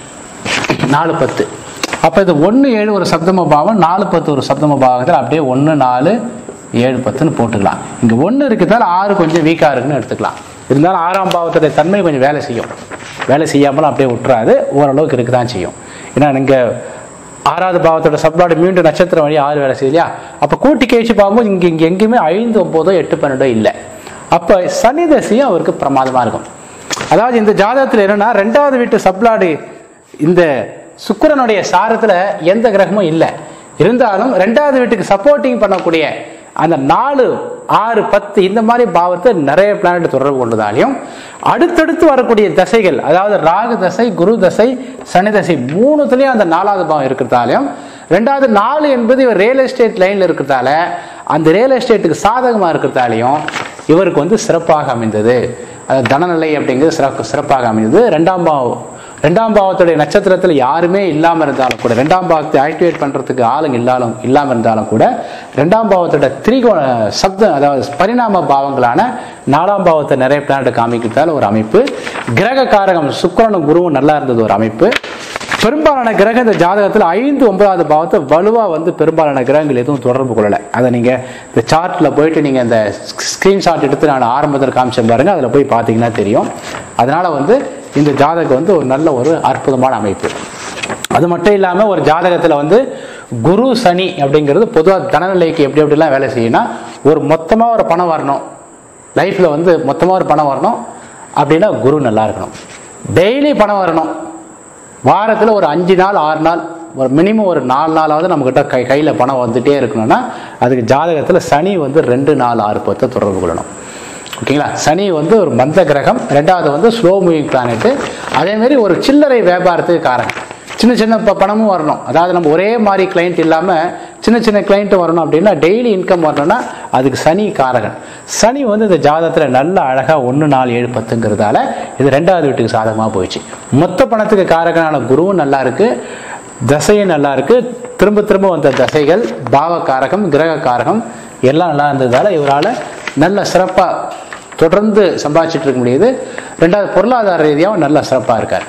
Speaker 1: நாலு பத்து. அப்போ இது ஒன்று ஏழு ஒரு சப்தம பாவம், நாலு பத்து ஒரு சப்தம பாவத்தில் அப்படியே ஒன்று நாலு ஏழு பத்துன்னு போட்டுக்கலாம். இங்கே ஒன்று இருக்கிறதால ஆறு கொஞ்சம் வீக்காக இருக்குன்னு எடுத்துக்கலாம். இருந்தாலும் ஆறாம் பாவத்துடைய தன்மை கொஞ்சம் வேலை செய்யும். வேலை செய்யாமலும் அப்படியே விட்டுறாது, ஓரளவுக்கு இருக்க தான் செய்யும். ஏன்னா நீங்கள் ஆறாவது பாவத்தோட சப்ளாடு மீண்டும் நட்சத்திரம் வழி ஆறு வேலை செய்யலையா, அப்போ கூட்டி கழிச்சு பார்க்கும்போது இங்கே இங்கே எங்கேயுமே ஐந்து ஒம்போதோ எட்டு பன்னெண்டோ இல்லை. அப்போ சனி தசையும் அவருக்கு பிரமாதமாக இருக்கும். அதாவது இந்த ஜாதகத்தில் என்னன்னா, ரெண்டாவது வீட்டு சப்ளாடு இந்த சுக்கிரனுடைய சாரத்தில் எந்த கிரகமும் இல்லை. இருந்தாலும் ரெண்டாவது வீட்டுக்கு சப்போர்ட்டிங் பண்ணக்கூடிய அந்த நாலு ஆறு பத்து இந்த மாதிரி பாவத்தை நிறைய பிளானட் தொடர்பு கொண்டதாலையும், அடுத்தடுத்து வரக்கூடிய தசைகள், அதாவது ராகு தசை, குரு தசை, சனி தசை மூணுத்துலேயும் அந்த நாலாவது பாவம் இருக்கிறதாலையும், ரெண்டாவது நாலு என்பது இவர் ரியல் எஸ்டேட் லைனில் இருக்கிறதால அந்த ரியல் எஸ்டேட்டுக்கு சாதகமாக இருக்கிறதாலையும் இவருக்கு வந்து சிறப்பாக அமைந்தது. தனநிலை அப்படிங்கிறது சிறப்பு சிறப்பாக அமைந்தது. ரெண்டாம் பாவம் ரெண்டாம் பாவத்துடைய நட்சத்திரத்தில் யாருமே இல்லாமல் இருந்தாலும் கூட, ரெண்டாம் பாவத்தை ஆக்டிவேட் பண்ணுறதுக்கு ஆளுங்க இல்லாலும் இல்லாமல் இருந்தாலும் கூட, ரெண்டாம் பாவத்தோட திரிகோண சப்தம், அதாவது பரிணாம பாவங்களான நாலாம் பாவத்தை நிறைய பிளானட் காமிக்கிறதால ஒரு அமைப்பு. கிரக காரகம் சுக்கிரனும் குருவும் நல்லா இருந்தது ஒரு அமைப்பு. பெரும்பாலான கிரகம் இந்த ஜாதகத்தில் ஐந்து ஒன்பதாவது பாவத்தை வலுவாக வந்து பெரும்பாலான கிரகங்கள் எதுவும் தொடர்பு கொள்ளலை. அதை நீங்கள் இந்த சார்ட்டில் போயிட்டு நீங்கள் இந்த ஸ்க்ரீன்ஷாட் எடுத்து நான் ஆரம்பத்தில் காமிச்சேன் பாருங்கள், அதில் போய் பார்த்தீங்கன்னா தெரியும். அதனால் வந்து இந்த ஜாதகம் வந்து ஒரு நல்ல ஒரு அற்புதமான அமைப்பு. அது மட்டும் இல்லாமல் ஒரு ஜாதகத்தில் வந்து குரு சனி அப்படிங்கிறது பொதுவாக தனநிலைக்கு எப்படி எப்படிலாம் வேலை செய்யணும்னா, ஒரு மொத்தமாக ஒரு பணம் வரணும் லைஃப்பில், வந்து மொத்தமாக ஒரு பணம் வரணும் அப்படின்னா குரு நல்லா இருக்கணும். டெய்லி பணம் வரணும், வாரத்தில் ஒரு அஞ்சு நாள் ஆறு நாள் ஒரு மினிமம் ஒரு நாலு நாளாவது நம்மக்கிட்ட கை கையில் பணம் வந்துகிட்டே இருக்கணும்னா அதுக்கு ஜாதகத்தில் சனி வந்து ரெண்டு நாலு ஆறு பத்தை தொடர்பு கொள்ளணும். ஓகேங்களா? சனி வந்து ஒரு மந்த கிரகம், ரெண்டாவது வந்து ஸ்லோ மூவிங் பிளானெட்டு. அதேமாரி ஒரு சில்லறை வியாபாரத்துக்கு காரகம். சின்ன சின்ன பணமும் வரணும், அதாவது நம்ம ஒரே மாதிரி கிளைண்ட் இல்லாமல் சின்ன சின்ன கிளைண்ட்டும் வரணும் அப்படின்னா, டெய்லி இன்கம் வரணும்னா அதுக்கு சனி காரகன். சனி வந்து இந்த ஜாதகத்தில் நல்ல அழகாக ஒன்று நாலு ஏழு பத்துங்கிறதால இது ரெண்டாவது வீட்டுக்கு சாதகமாக போயிடுச்சு. மொத்த பணத்துக்கு காரகனான குருவும் நல்லா இருக்குது, தசையும் நல்லா இருக்குது. திரும்ப திரும்ப வந்த தசைகள், பாவ காரகம், கிரக காரகம் எல்லாம் நல்லா இருந்ததால் இவரால் நல்ல சிறப்பாக தொடர்ந்து சம்பாதிச்சுட்டு இருக்க முடியுது. ரெண்டாவது பொருளாதார ரீதியாகவும் நல்ல சிறப்பாக இருக்கார்.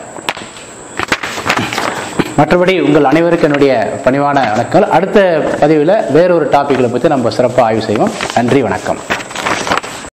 Speaker 1: மற்றபடி உங்கள் அனைவருக்கும் என்னுடைய பணிவான வணக்கங்கள். அடுத்த பதிவில் வேறொரு டாப்பிக்கில் பற்றி நம்ம சிறப்பாக ஆய்வு செய்வோம். நன்றி, வணக்கம்.